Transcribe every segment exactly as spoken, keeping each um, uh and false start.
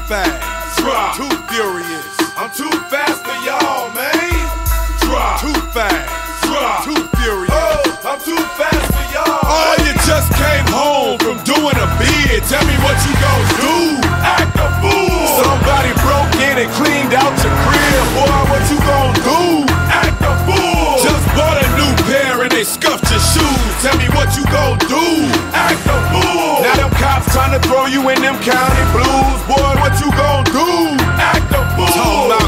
fast, drop. too furious. I'm too fast for y'all, man. Drop. Too fast, Drop. too furious. Oh, I'm too fast for y'all. Oh, you just came home from doing a bid. Tell me what you gon' do. Act a fool. Somebody broke in and cleaned out your crib. Boy, what you gon' do? Act a fool. Just bought a new pair and they scuffed your shoes. Tell me what you gon' do. Act a fool. Now them cops trying to throw you in them county blues. Boy, what you gon' do? Act a fool. Talking about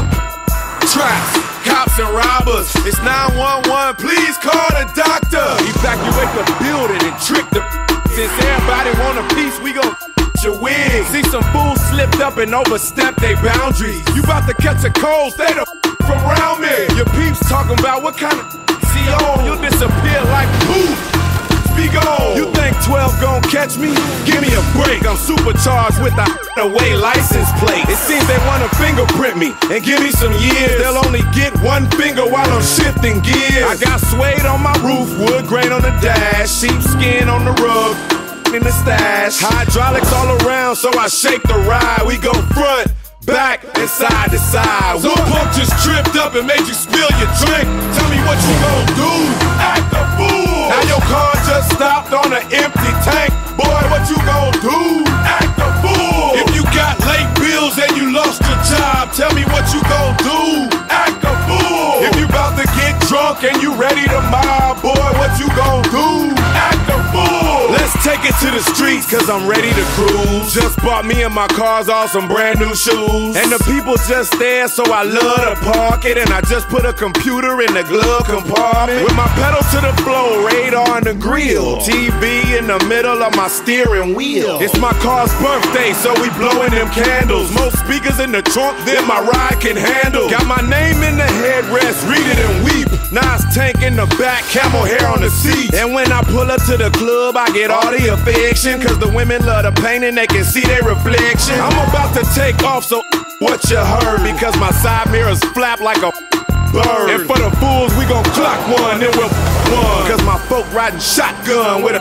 traps, cops and robbers. It's nine one one, please call the doctor. Evacuate the building and trick the. Since everybody want a piece, we gon' your wig. See some fools slipped up and overstepped their boundaries. You about to catch a cold, stay the from around me. Your peeps talking about what kind of see on. You'll disappear like poof. Be gone. You think twelve gon' catch me? Give me a break. I'm supercharged with a away license plate. It seems they wanna fingerprint me and give me some years. They'll only get one finger while I'm shifting gears. I got suede on my roof, wood grain on the dash, sheepskin on the rug, in the stash. Hydraulics all around, so I shake the ride. We go front, back, and side to side. One pump just tripped up and made you spill your drink. Tell me what you gon' do. Act a fool. Now your car just stopped on an empty tank. Boy, what you gon' do? Act a fool. If you got late bills and you lost your job, tell me what you gon' do. Act a fool. If you about to get drunk and you ready to mob, boy, what you gon' do? Act a fool. Let's take it to the streets, cause I'm ready to cruise. Just bought me and my cars all some brand new shoes. And the people just there, so I love to park it. And I just put a computer in the glove compartment. With my pedal to the floor, radar in the grill, T V in the middle of my steering wheel. It's my car's birthday, so we blowing them candles. More speakers in the trunk than my ride can handle. Got my name in the headrest, read it and weep. Nas tank in the back, camel hair on the seat. And when I pull up to the club, I get all the affection, cause the women love the paint and they can see their reflection. I'm about to take off, so what you heard, because my side mirrors flap like a bird. And for the fools, we gon' clock one, then we'll one. Cause my folk riding shotgun with a.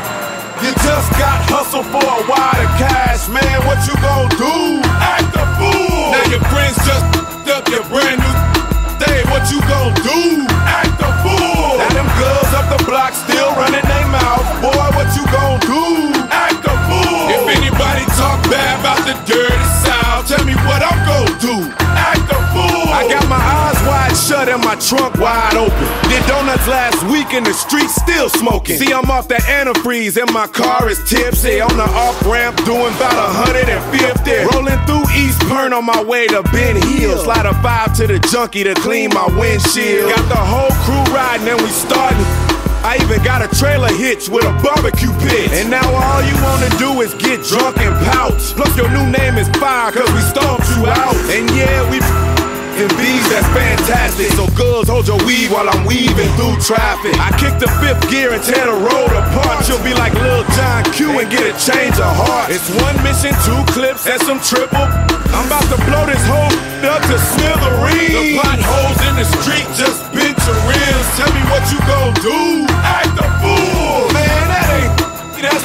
You just got hustle for a wad of cash, man, what you gon' do? Act a fool. Now your friends just up your brand new day, what you gon' do? Act a fool. Now them girls up the block still running their mouth, boy, what you gon' do? Act a fool. If anybody talk bad about the dirty South, tell me what I'm gon' do. Act a fool. I got my eyes wide shut and my trunk wide open. Did donuts last week in the street, still smoking. See, I'm off that antifreeze and my car is tipsy. On the off-ramp doing about a hundred fifty. Rolling through East Pern on my way to Ben Hill. Slide a five to the junkie to clean my windshield. Got the whole crew riding and we starting. I even got a trailer hitch with a barbecue pit. And now all you wanna do is get drunk and pout. Plus your new name is Fire, cause we stomped you out. And yeah, we in B's, that's fantastic. So girls, hold your weed while I'm weaving through traffic. I kick the fifth gear and tear the road apart. You'll be like Lil John Q and get a change of heart. It's one mission, two clips, and some triple. I'm about to blow this whole up to smithereens. The potholes in the street just bent your rims. Tell me what you gon' do. Act a fool. Man, that ain't, that's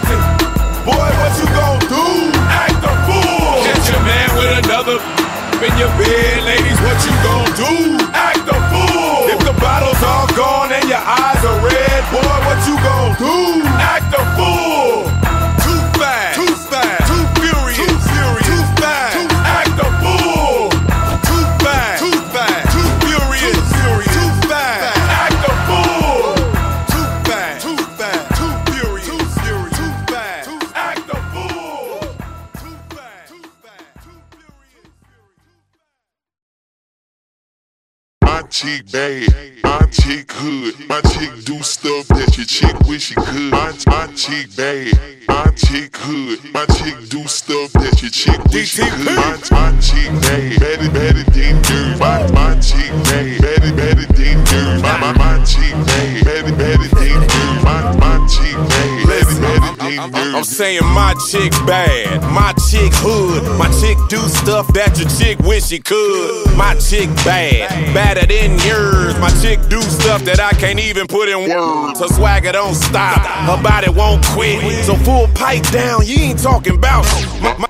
boy, what you gon' do? Act a fool. Catch your man with another in your bed, ladies, what you gon' do? Act a fool. If the bottle's all gone and your eyes are red, boy, what you gon' do? Act a fool. Too fast, too fast, too furious, too furious, too fast. Too act a fool. Too fast, too fast, too furious, too furious, too fast. Act a fool. Too fast, too fast, too furious, too furious, too fast. Act a fool. Too fast, too fast, too furious. My chick bad, my chick hood, my chick do stuff that your chick wish she could. My, my chick bad, my chick hood, my chick do stuff that your chick wish she could. My, my chick bad, better, better than dirt. My, my chick bad, better, better than dirt. My, my, my chick bad, better, better than dirt. My, my chick bad, better, better than dirt. I'm saying my chick bad, my chick hood, my chick do stuff that your chick wish she could. My chick bad, badder than yours. My chick do stuff that I can't even put in words. Her swagger don't stop, her body won't quit. So full pipe down, you ain't talking about my, my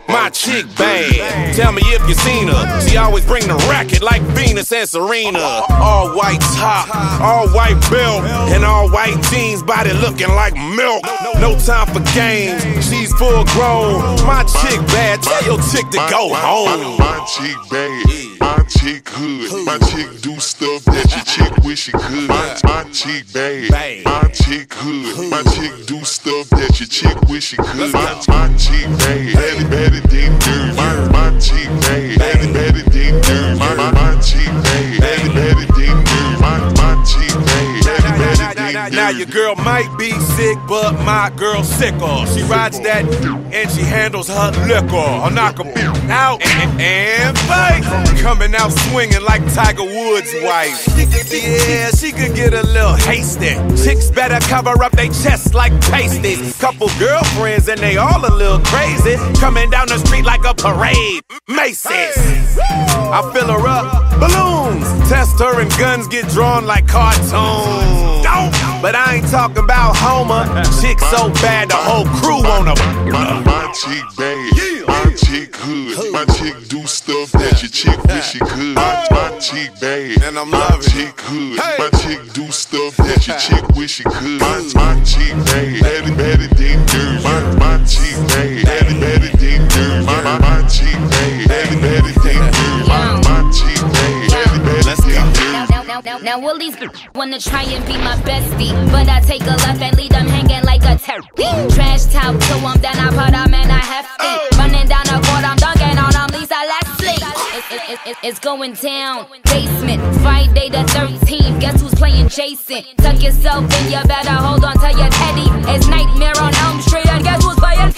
My chick bad, tell me if you seen her. She always bring the racket like Venus and Serena. All white top, all white belt, and all white jeans, body looking like milk. No time for games, she's full grown. My chick bad, tell your chick to go home. My chick bad, my chick hood. My chick do stuff that your chick wish she could. My, my chick bad, my chick hood. My chick do stuff that your chick wish she could. My, my chick bad, better, better than dirt. My, my chick bad, better, better than dirt. My, my, my chick bad, better, better than dirt. My, my chick bad, better, better than dirt. Now your girl might be sick, but my girl's sicker. She rides that and she handles her liquor. I'll knock her out and, and fight. Coming out swinging like Tiger Woods' wife. Yeah, she could get a little hasty. Chicks better cover up their chests like pasties. Couple girlfriends and they all a little crazy. Coming down the street like a parade. Macy's. I fill her up, balloons. Test her and guns get drawn like cartoons. But I ain't talking about Homer. Chick so bad the whole crew on her. My, my chick bad, my chick hood. My chick do stuff that your chick wish she could. My, my chick bad, and I'm my loving chick hood. My chick do stuff that your chick wish she could. My, my chick bad, better, better than dirt. My, my chick bad, better, better than dirt. My, my, my chick bad, better, better than dirt. My, my chick bad, better, better than dirt. Now, now, now, all these wanna try and be my bestie, but I take a left and leave them hanging like a turkey. Trash talk to them, then I put them in a hefty. Running down the court, I'm dunking on them, Lisa Leslie. It's, it, it, it's going down. Basement, Friday the thirteenth. Guess who's playing Jason? Tuck yourself in, you better hold on to your teddy. It's Nightmare on Elm Street, and guess who's playing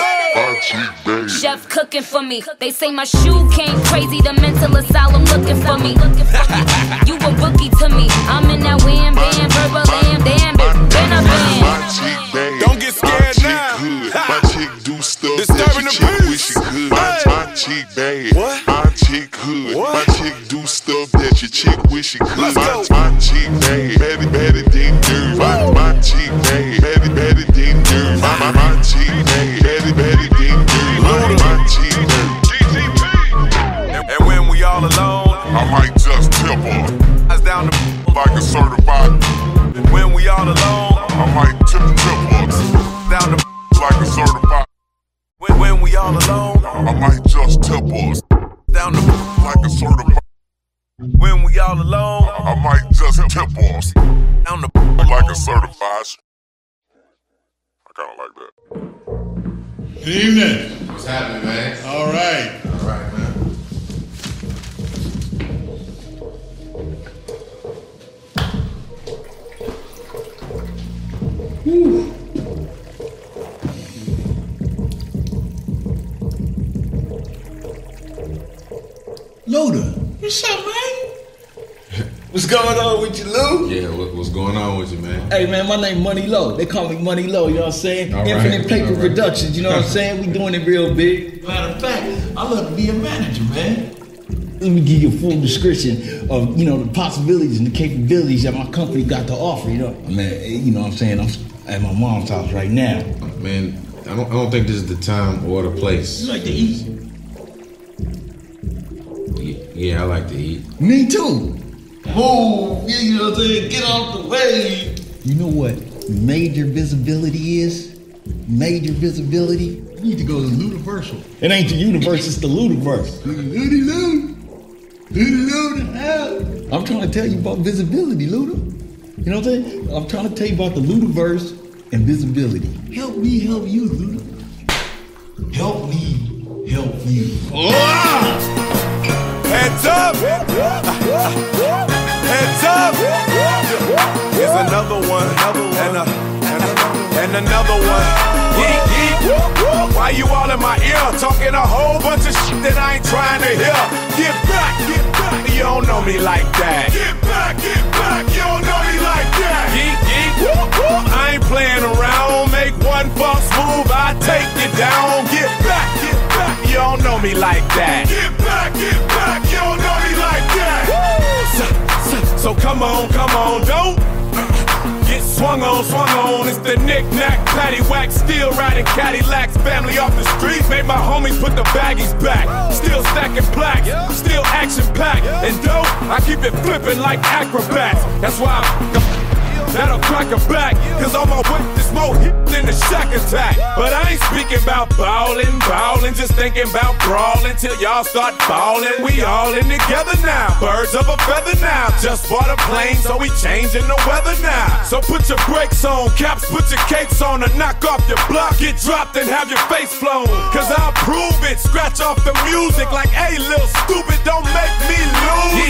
Freddy? Chef cooking for me. They say my shoe came crazy. The mental asylum looking for me. You a rookie to me. I'm in that wham bam, verbal lamb, damn it. Been a band. Don't get scared now. My chick do stuff Disturbing that your the chick wish she could. My, my chick bad, my chick hood. My chick do stuff that your chick wish she could. Let's go. My, my chick bad, better, better than dirt. My, my chick bad, better, better than dirt. My, my, my chick bad, better, better than dirt. My, my chick bad. And when we all alone, I might just tip her eyes down the like a certified. when we all alone, I might tip tip her down the like a certified. when, when we all alone, I might just tip her down the like a certified. when we all alone, I might just tip her down the like a certified. I kinda like that. Good evening. What's happening, man? All right. All right, man. Luda, what's up, man? What's going on with you, Lou? Yeah, what, what's going on with you, man? Hey, man, my name Money Low. They call me Money Low, you know what I'm saying? All right, Infinite Paper all right. Productions, you know what I'm saying? We doing it real big. Matter of fact, I love to be a manager, man. Let me give you a full description of, you know, the possibilities and the capabilities that my company got to offer, you know? Man, you know what I'm saying? I'm at my mom's house right now. Man, I don't, I don't think this is the time or the place. You like to eat? Yeah, I like to eat. Me too. Oh, you know what I'm saying? Get off the way. You know what major visibility is? Major visibility? You need to go to Ludiversal. It ain't the universe, it's the Ludiverse. Ludy Lud. Ludy Lud hell. I'm trying to tell you about visibility, Luda. You know what I'm saying? I'm trying to tell you about the Ludiverse and visibility. Help me help you, Luda. Help me help you. oh! Heads up! Heads up! Here's another one, and, a, and, a, and another one. Yeet, yeet. Why you all in my ear talking a whole bunch of shit that I ain't trying to hear? Get back, get back. You don't know me like that. Get back, get back. You don't know me like that. Yeet, yeet. I ain't playing around. Make one false move, I take you down. Get back, get back. You don't know me like that. Get back, get back. You don't know me like that. So, so, so come on, come on, don't get swung on, swung on. It's the knick-knack, paddywhack, still riding Cadillacs. Family off the streets, made my home homies put the baggies back. Still stacking plaques, still action packed. And dope, I keep it flipping like acrobats. That's why I that'll crack a back, cause on my way there's more hit than the Shack Attack. But I ain't speaking about ballin', ballin', just thinking about brawling till y'all start ballin'. We all in together now, birds of a feather now. Just bought a plane, so we changing the weather now. So put your brakes on, caps, put your capes on, and knock off your block. Get dropped and have your face flown, cause I'll prove it. Scratch off the music like, hey, little stupid, don't make me lose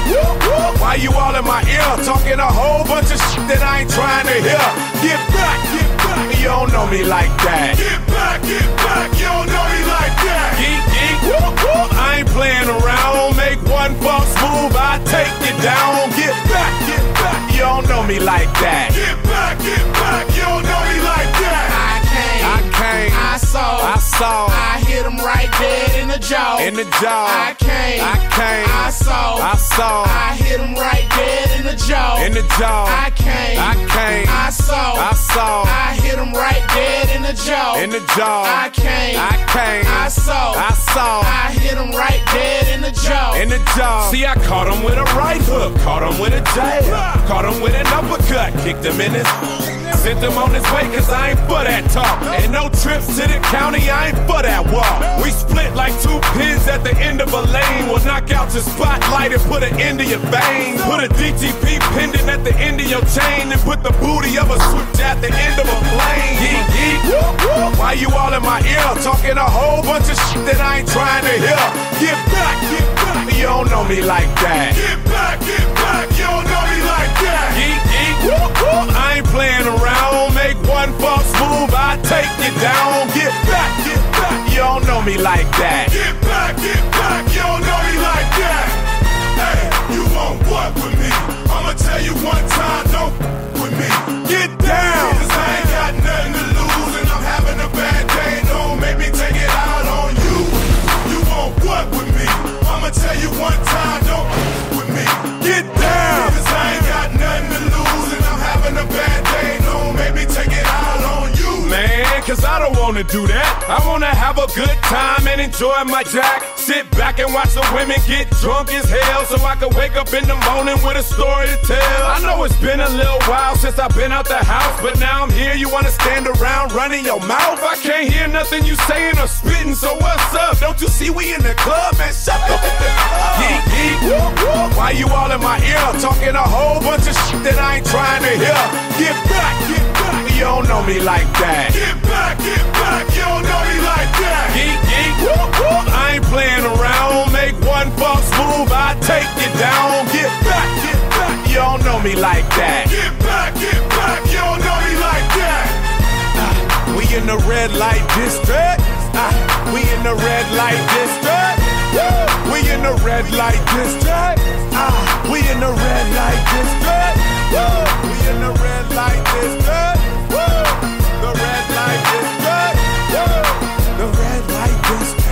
it. Why you all in my ear, talking a whole bunch of shit that I ain't trying to hear? Get back, get back, you don't know me like that. Get back, get back, you don't know me like that. Geek, geek, whoop, whoop, I ain't playing around. Make one false move, I take you down. Get back, get back, you don't know me like that. Get back, get back, you don't know me like that. I came, I came, I saw, I saw, I hit him right dead in the jaw, in the jaw. I came, I came, I saw, I saw, I hit him right dead in the jaw, in the jaw. I came, I came, I saw, I saw, I hit him right dead in the jaw, in the jaw. I came, I came, I saw, I saw, I hit him right dead in the jaw, in the jaw. See, I caught him with a right hook, caught him with a jab, caught him with an uppercut, kicked him in his, sent him on his way, cause I ain't for that talk. And no trips to the county, I ain't for that walk. We split like two pins at the end of a lane. We'll knock out your spotlight and put an end to your veins. Put a D T P pendant at the end of your chain, and put the booty of a switch at the end of a plane. Yeet, yeet, whoop, whoop. Why you all in my ear, talking a whole bunch of shit that I ain't trying to hear? Get back, get back, you don't know me like that. Get back, get back, you don't know me like that. Yeet, yeet, whoop, whoop. I ain't playing around. Make one false move, I take you down. Get back, get back, you don't know me like that. Get back, get back, you don't know me like that. Hey, you won't what with me? I'ma tell you one time, don't with me. Get down, cause I ain't got nothing to lose, and I'm having a bad day. Don't make me take it out on you. You won't what with me? I'ma tell you one time, don't with me. Get down, cause I ain't got nothing to lose, and I'm having a bad day. Don't make me take it out on you. Man, cause I don't wanna do that. I wanna have a good time and enjoy my jack. Sit back and watch the women get drunk as hell, so I can wake up in the morning with a story to tell. I know it's been a little while since I've been out the house, but now I'm here, you wanna stand around running your mouth? I can't hear nothing you saying or spitting, so what's up? Don't you see we in the club, man? Shut the fuck up. Geek, geek, whoop, whoop. Why you all in my ear, talking a whole bunch of shit that I ain't trying to hear? Get back, get back, you don't know me like that. Get back, get back, you don't know me like that. Geek, geek, whoop, whoop. I ain't playing around. Make one false move, I take you down. Get back, get back, you don't know me like that. Get back, get back, you don't know me like that. Uh, we in the red light district. Uh, we in the red light district. Woo! We in the red light district. Uh, we in the red light district. Woo! We in the red light district. Woo! The red light district. Woo! The red light district.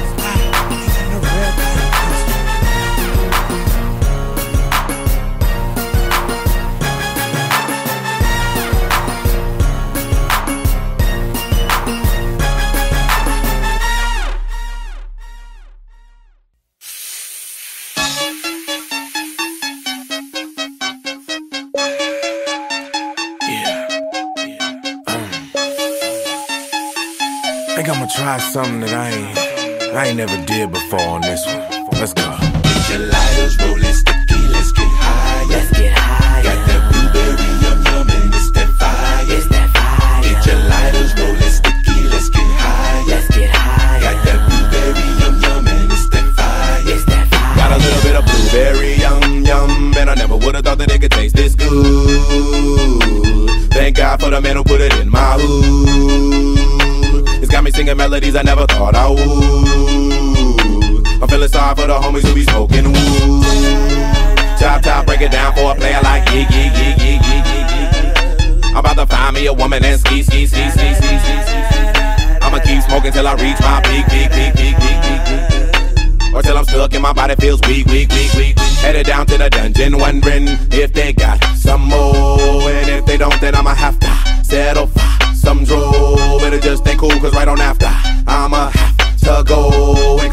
I think I'ma try something that I ain't, I ain't never did before on this one. Let's go. Get your lighters, rollin' sticky, let's get high. Let's get high. Got that blueberry yum yum and it's that fire. It's that fire. Get your lighters, rollin' sticky, let's get high. Let's get high. Got that blueberry yum yum and it's that fire. It's that fire. Got a little bit of blueberry yum yum, and I never would've thought that it could taste this good. Thank God for the man who put it in my hood. It's got me singing melodies I never thought I would. I'm feeling sorry for the homies who be smoking wood. Chop top, break it down for a player like yeah, yeah, yeah, yeah, yeah, yeah. I'm about to find me a woman and ski, ski, ski, ski, ski, ski. I'ma keep smoking till I reach my peak, peak, peak, peak, peak, peak. Or till I'm stuck and my body feels weak, weak, weak, weak. Headed down to the dungeon, wondering if they got some more. And if they don't, then I'ma have to settle for some drove. Better just stay cool, cause right on after I'ma have to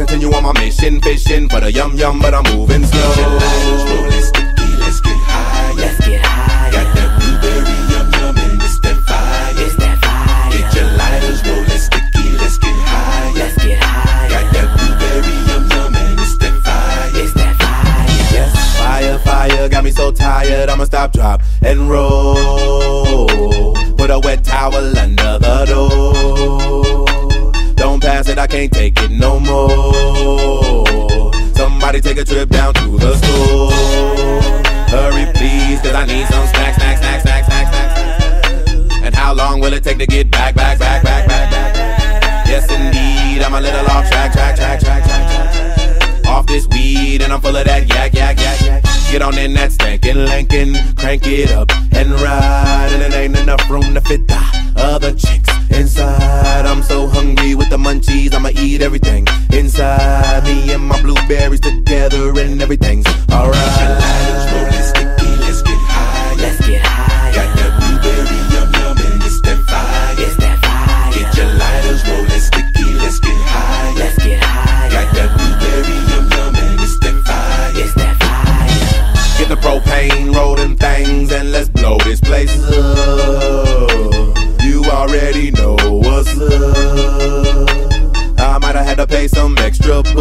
continue on my mission, fishing for the yum yum, but I'm moving slow. Get your lighters rolling sticky, let's get high. Let's get high. Got that blueberry yum yum and it's that fire. It's that fire. Get your lighters rolling sticky, let's get high. Let's get high. Got that blueberry yum yum and it's that fire. It's that fire. Yes, fire, fire, got me so tired, I'ma stop, drop, and roll. Put a wet towel under the door. Don't pass it, I can't take it no more. Somebody take a trip down to the store. Hurry please, cause I need some snacks, snacks, snacks, snacks, snacks, snacks. And how long will it take to get back, back, back, back, back, back? Yes indeed, I'm a little off track, track, track, track, track, track. Off this weed and I'm full of that yak, yak, yak, yak. Get on in that stankin' Lincoln, crank it up and ride. And it ain't enough room to fit the other chicks inside. I'm so hungry with the munchies, I'ma eat everything inside. Me and my blueberries together and everything's alright. Lighters rolling sticky, let's get high. Let's get high. Got that blueberry yum yum and it's that fire. It's that fire. Get your lighters rolling sticky, let's get high. Let's get high. Got that blueberry yum yum and it's that fire. It's that fire. Get the propane, roll them things, and let's blow this place up. You already know what's up. I might have had to pay some extra bucks,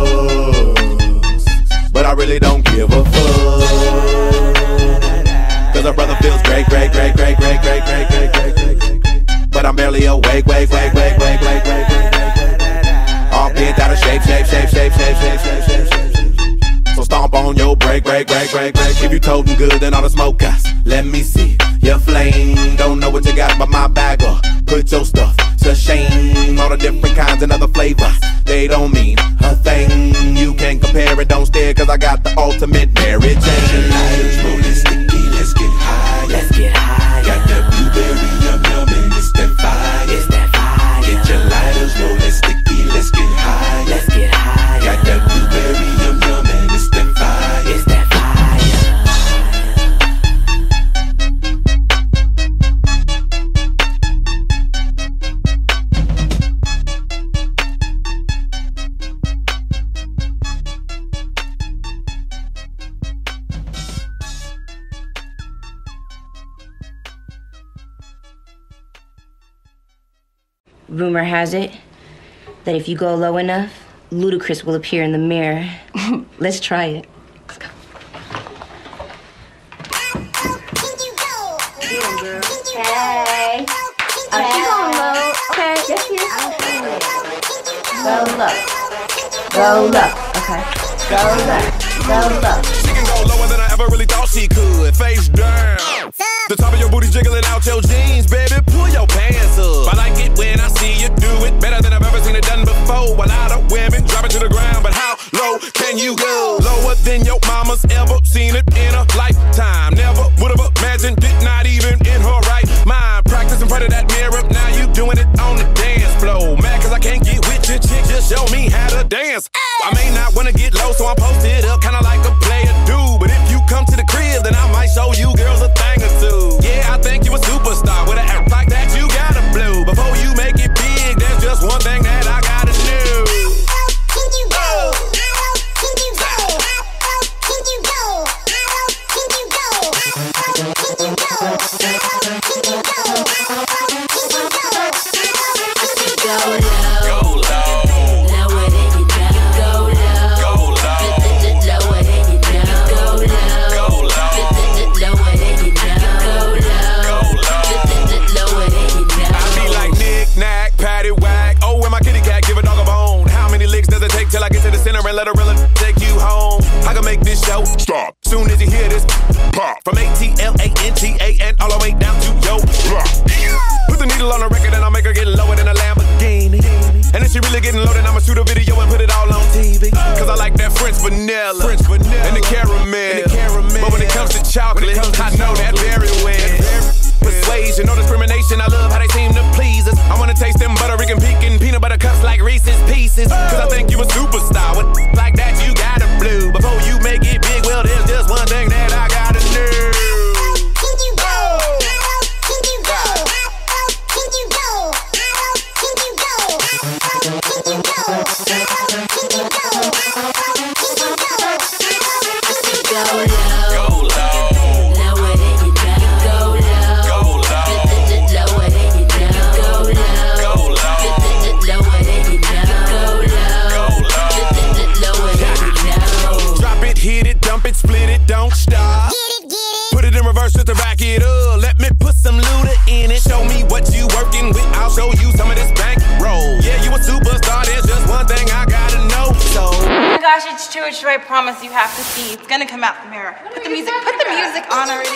but I really don't give a fuck. Cause a brother feels great, great, great, great, great, great, great, great, great, great, great. But I'm barely awake, wake, wake, wake, wake, wake, wake, wake, wake. All bent out of shape, shape, shape, shape, shape, shape, shape, shape, shape. So stomp on your break, break, break, break, break. If you totin' good, then all the smoke guys, let me see your flame. Don't know what you got, but my bag up. Put your stuff to shame. All the different kinds and other flavors, they don't mean a thing. You can't compare it, don't stare, cause I got the ultimate Mary Jane. Lighters rolling sticky, let's get high. Let's get high. Got that blueberry yum yum and it's that fire. It's that fire. Get your lighters rolling sticky, let's get high. Let's get high. Got that blueberry yum yum and it's that fire. It's that fire. Rumor has it that if you go low enough, Ludacris will appear in the mirror. Let's try it. Let's go. Hey. Oh, she's on low. Okay. Yes, yes. Go low. Go low. Okay. Go low. Go low. She can go lower than I ever really thought she could. Face down. The top of your booty jiggling out your jeans, baby. Pull your pants up. I like it when I see you do it better than I've ever seen it done before. A lot of women drop it to the ground, but how low can you go? Lower than your mama's ever seen it in a lifetime. Never would have imagined it, not even in her right mind. Practice in front of that mirror, now you doing it on the dance floor. Mad cause I can't get with your chick, just show me how to dance. I may not wanna get low, so I'm posted up, kinda like a player do. But if you come to the crib, then I might show you girls a thing or two. Yeah, I think you a superstar. With an act like that, you gotta blow. Before you make it big, there's just one thing that I gotta do. Can you go? Can you go? Can you go? Can you go? Can you go? Can you go? Go low. Go low. Lower than you know. Go low. Go low. Lower than you know. Go low. Go low. Lower than you know. I be like knick-knack, patty-whack. Oh, and my kitty cat, give a dog a bone. How many licks does it take till I get to the center and let her really take you home? I can make this show stop soon as you hear this pop. From A T L A N T A and all the way down to yo drop. Put the needle on the record and I'll make her get lower than a Lamborghini. And if she really getting low, then I'ma shoot a video and put it all on T V. Cause I like that French vanilla, French vanilla and the caramel. And the caramel. But when it comes to chocolate, comes to I know that very well. Persuasion, no discrimination, I love how they seem to please us. I wanna taste them butter, Rican pecan, peanut butter cups like Reese's Pieces. Cause I think you a superstar, with like that you gotta blow. Before you make it big, well there's just one thing that I gotta do. Can you go? Can you go? Can you go? Can you go? Can you go? it's true, it's true, I promise you have to see. It's gonna come out the mirror. Put the music, put the music on already.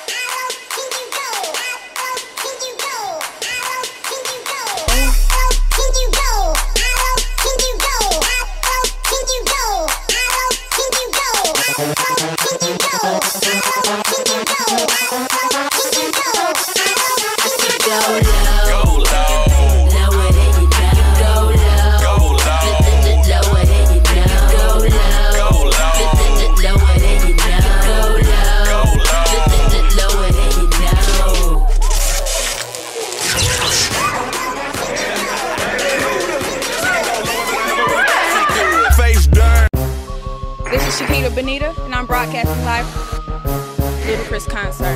This is Shakita Benita, and I'm broadcasting live from Ludacris concert.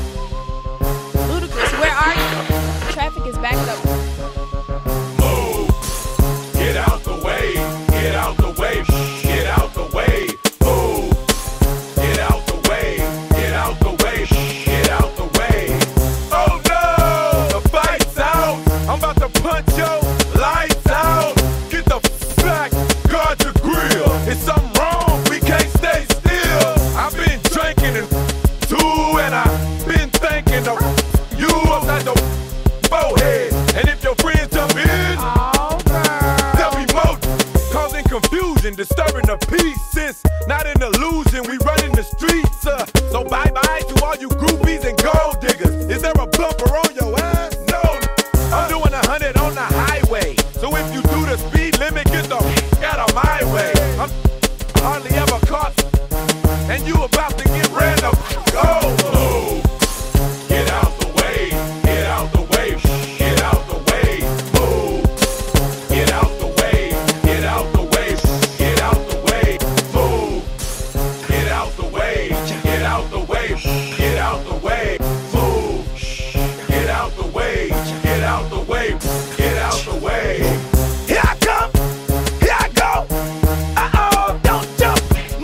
Ludacris, where are you? Traffic is backed up. Move. Get out the way. Get out the way. Get out the way. Move. Get out the way. Get out the way. Get out the way. Oh no! The fight's out. I'm about to punch your lights out. Get the f back. Guard your grill. It's something wrong. We can't stay still. I've been drinking and too, and I've been thinking of you upside the forehead. And if your friends jump in, they'll be more causing confusion, disturbing the peace. Since not an illusion, we running the streets. Uh, so bye bye to all you groupies and gold diggers. Is there a bumper on your ass? No. I'm doing a hundred on the highway. So if you do the speed limit, get the f out of my way. I'm hardly ever caught, and you about to get ran up. Go. Move. Get out the way. Get out the way. Get out the way. Move. Get out the way. Get out the way. Get out the way. Move. Get out the way. Get out the way. Get out the way. Move. Get out the way. Get out the way. Get out the way. Here I come. Here I go. Uh-oh, don't jump.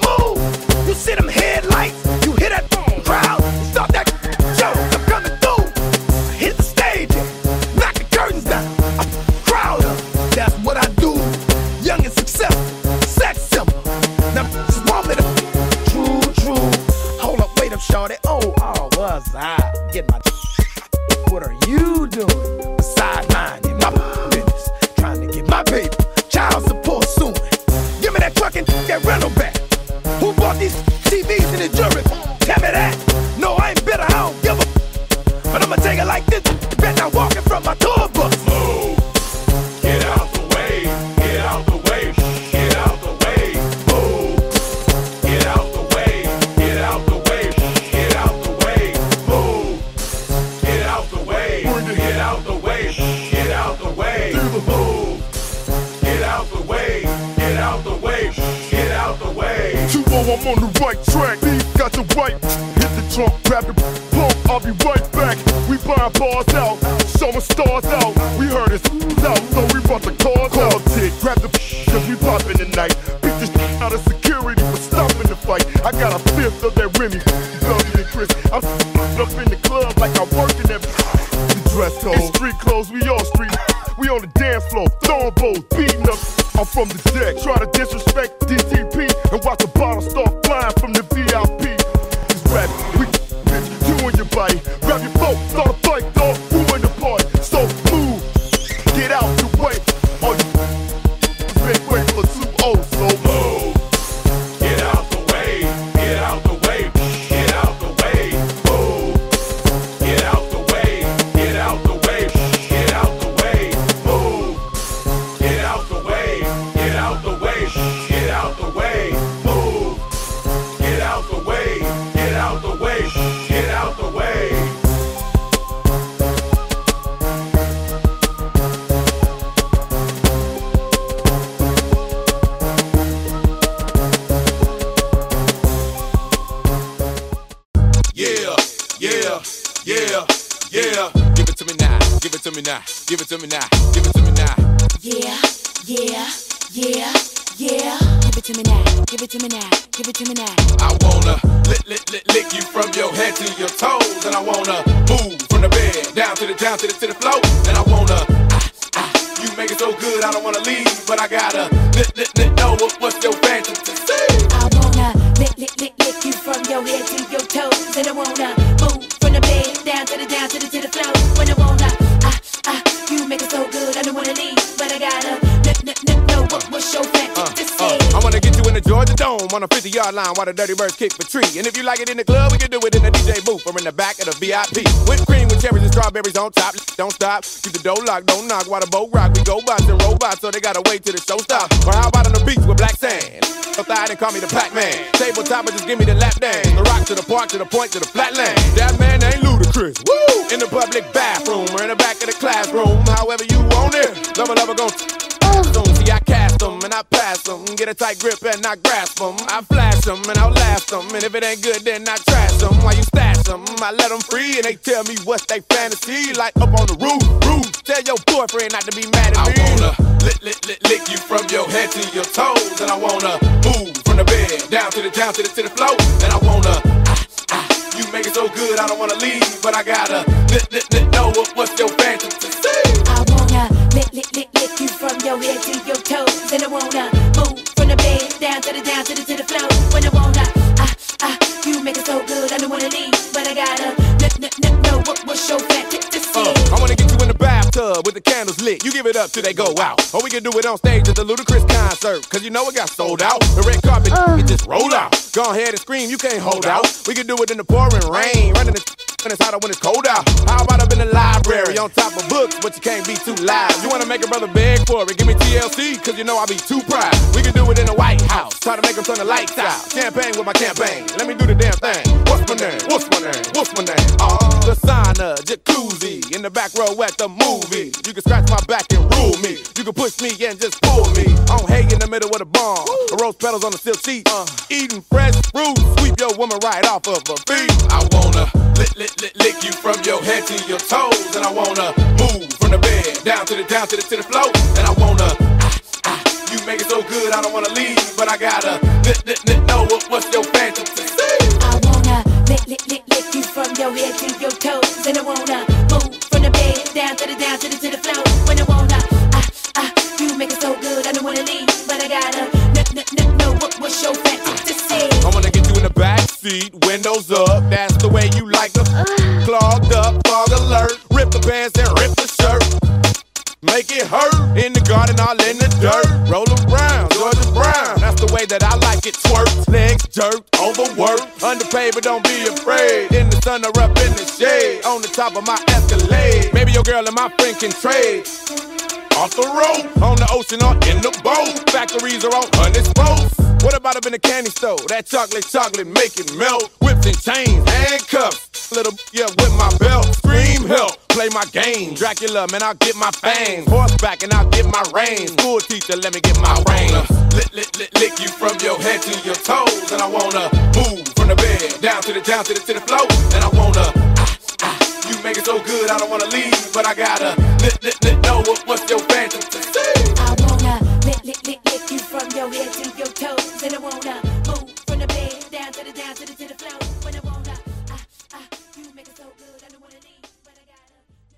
Move. You see them headlights. You hear that crowd. Stop that show. I'm coming through. Hit the stage and knock the curtains down. I'm crowd up. That's what I do. Young and successful. Sex symbol. Now just want me to true, true. Hold up, wait up, shorty. Oh, oh, what's I? Get my what are you doing? Beside mine in my business. Trying to get my paper. Child support soon. Give me that truck and that rental back. Who bought these T Vs in the jury? Tell me that. No, I ain't bitter, I don't give a. But I'ma take it like this. Bet not walking from my tour bus. Move. Get out the way. Get out the way. Get out the way. Move. Get out the way. Get out the way. Get out the way. Move. Get out the way. Get out the way. Get out the way. Move. Get out the way. Get out the way. Get out the way. two oh, I'm on the right track. Beef got the right. Hit the trunk, grab the pump. I'll be right back. We buying bars out, showing stars out. We heard it's out, so we brought the cars out. Tick, grab the cause we poppin' tonight. Beat this out of security for stopping the fight. I got a fifth of that Remy, Belgian and Chris. I'm up in the club like I work in that. The dress code, it's street clothes, we all street. We on the dance floor, throwing bows, beating up. I'm from the deck, try to disrespect D T P and watch the bottle start flying from the V I P. It's rap, we bitch, you and your body. Grab your boat, start a fight, dog, ruin the party. So move, get out the way. All you been waiting for two oh, so move. Get out the way. Get out the way. Get out the way. Move. Get out the way. Get out the way. Get out the way. Move. Get out the way. Get out the way. Get out the way. Move. Get out the way. Get out the way. Get out the way. Yeah, yeah, yeah, yeah. Give it to me now. Give it to me now. Give it to me now. Give it to me now. Yeah, yeah, yeah, yeah. Give it to me now. Give it to me now. Give it to me now. I wanna lick, lick, lick, lick you from your head to your toes, and I wanna move from the bed down to the down to the to the floor, and I wanna ah ah. You make it so good, I don't wanna leave, but I gotta lick, lick, lick, know what, what's your fantasy. wanna move from the bed down to the down to the to the floor. When I wanna ah ah, you make it so good, I don't wanna leave, but I gotta n n n know what what's your fantasy. Uh, uh, I wanna get you in the Georgia Dome on a fifty yard line while the Dirty Birds kick the tree. And if you like it in the club, we can do it in the D J booth or in the back of the V I P. Whipped cream with cherries and strawberries on top. Don't stop, keep the door locked, don't knock while the boat rock. We go bots and robots, so they gotta wait till the show stops. Or how about on the beach with black sand? So thigh and call me the Pac-Man. Tabletop and just give me the lap dance. The rock to the park, to the point, to the flatland. That man ain't ludicrous. Woo! In the public bathroom or in the back of the classroom. However you want it. Lover, lover, gon' see, I cast them and I pass them. Get a tight grip and I grasp them. I flash them and I'll last them. And if it ain't good, then I trash them. While you stash them, I let them free and they tell me what's they fantasy. Like up on the roof, roof. Tell your boyfriend not to be mad at me. I wanna lick, lick, lick, lick you from your head to your toes. And I wanna move from the bed down to the, down to the, to the floor. And I wanna, ah, ah, you make it so good, I don't wanna leave. But I gotta lick, lick, lick, know what, what's your fantasy. I wanna lick, lick, lick, lick you from your head to your toes. And I wanna move from the bed down to the, down to the, to the floor. When I wanna, ah, ah, you make it so good, I don't wanna leave. But I gotta n n n know what, what's your fantasy. Uh, I wanna get you in the bathtub with the candles lit. You give it up till they go out. Or we can do it on stage at the Ludacris concert. Cause you know it got sold out. The red carpet, uh. it just roll out. Go ahead and scream, you can't hold out. We can do it in the pouring rain. Running the when it's hotter when it's cold out. How about up in the library on top of books, but you can't be too loud. You wanna make a brother beg for it, give me T L C, cause you know I be too proud. We can do it in the White House, try to make them turn the lights out. Champagne with my campaign, let me do the damn thing. What's my name? What's my name? What's my name? Uh, the sauna, jacuzzi, in the back row at the movie. You can scratch my back and rule me. You can push me and just pull me. On hay in the middle of the barn, the rose petals on the silk sheet. Uh, eating fresh fruit, sweep your woman right off of her feet. I wanna lick, lick, lick, lick you from your head to your toes. And I wanna move from the bed down to the, down to the, to the floor. And I wanna, ah, ah, you make it so good, I don't wanna leave. But I gotta lick, lick, lick, know what, what's your fantasy. I wanna lick, lick, lick, lick you from your head to your toes. And I wanna move from the bed down to the, down to the, to the floor. When I wanna, ah, ah, you make it so good, I don't wanna leave. But I gotta n n n know what, what's your fantasy. I wanna get you in the back seat, windows up, that's the way you like them. Clogged up, fog alert, rip the pants and rip the shirt. Make it hurt, in the garden, all in the dirt. Roll around, Georgia Brown, that's the way that I like it. Twerk, legs jerked, overworked, underpaid but don't be afraid. In the sun or up in the shade, on the top of my Escalade. Maybe your girl and my friend can trade. Off the road, on the ocean or in the boat. Factories are on unexposed. What about up in the candy store? That chocolate, chocolate, make it melt. Whips and chains, handcuffs. Little, yeah, with my belt. Scream help, play my game. Dracula, man, I'll get my fangs. Horseback and I'll get my reins. School teacher, let me get my reins. Lick, lick, lick, lick you from your head to your toes. And I wanna move from the bed down to the, down to the, to the floor. And I wanna, ah, ah, you make it so good, I don't wanna leave. But I gotta, lick, lick, lick, know what, what's your fantasy. I wanna lick, lick, lick, lick you from your head to your toes. And I wanna move from the bed down to the, down to the, to the floor. When I wanna, ah, ah, you make it so good, I don't wanna leave. But I gotta.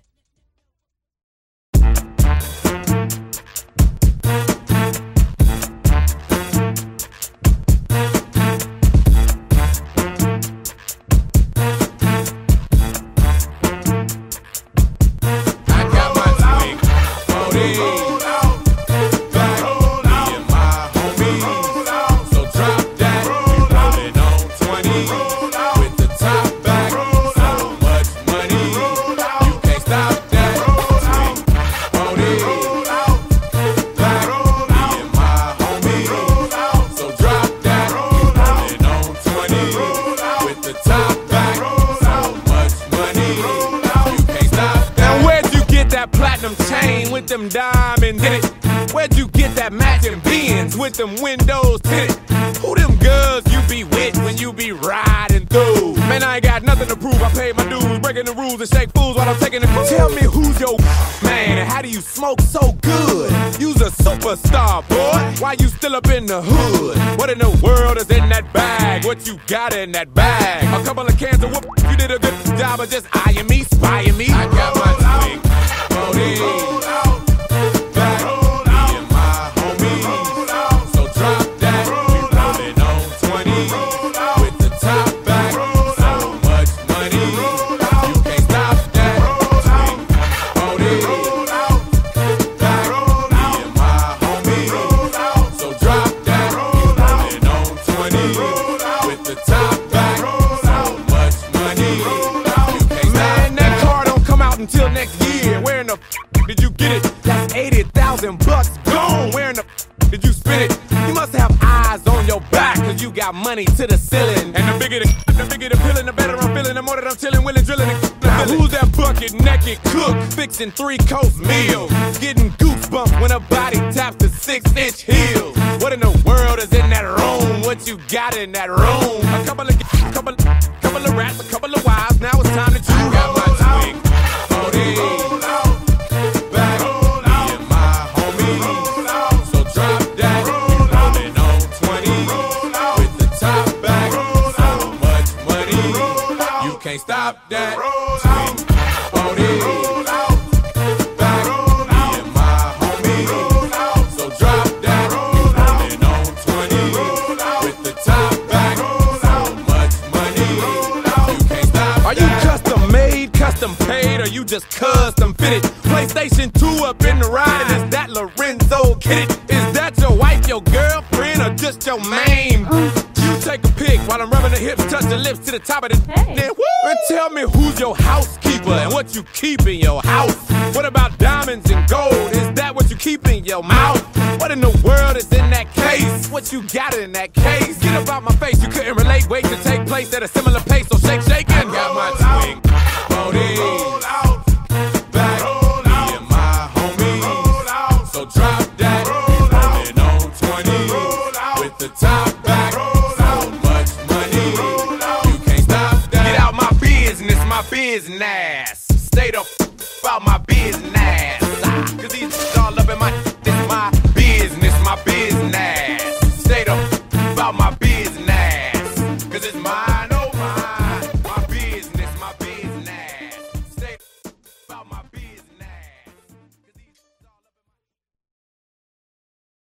With them diamonds in it. Where'd you get that matching Benz with them windows tinted? Who them girls you be with when you be riding through? Man, I ain't got nothing to prove. I paid my dues, breaking the rules and shake fools while I'm taking the cruise. Tell me who's your man and how do you smoke so good? You's a superstar, boy. Why you still up in the hood? What in the world is in that bag? What you got in that bag? A couple of cans of whoop. You did a good job of just eyeing me, spying me. I got my twink. Roll out, back, me and my homies. So drop that, we rollin' on twenty with the top back. So much got money to the ceiling. And the bigger the, the bigger the pillin', the better I'm feeling. The more that I'm chillin', willin', drillin'. Now who's that bucket naked cook fixing three course meals? Getting goosebumps when a body taps the six inch heels. What in the world is in that room? What you got in that room? A couple of, couple, couple of rats, a couple of wives. Now it's time to choose. I got my twig. forty. Back. Me and my homies. So drop that. Rolling on twenty. With the top back. So much money. You can't stop that. Twig. forty. Custom paid or you just custom fitted? PlayStation two up in the ride, and is that Lorenzo Kid? Is that your wife, your girlfriend, or just your main? You take a pic while I'm rubbing the hips, touch the lips to the top of the hey. Then woo, and tell me who's your housekeeper and what you keep in your house. What about diamonds and gold? Is that what you keep in your mouth? What in the world is in that case? What you got in that case? Get up out my face, you couldn't relate. Wait to take place at a similar pace, so shake, shake, and got my swing. Roll out, back, me and my homies. So drop that, rolling on twenty with the top.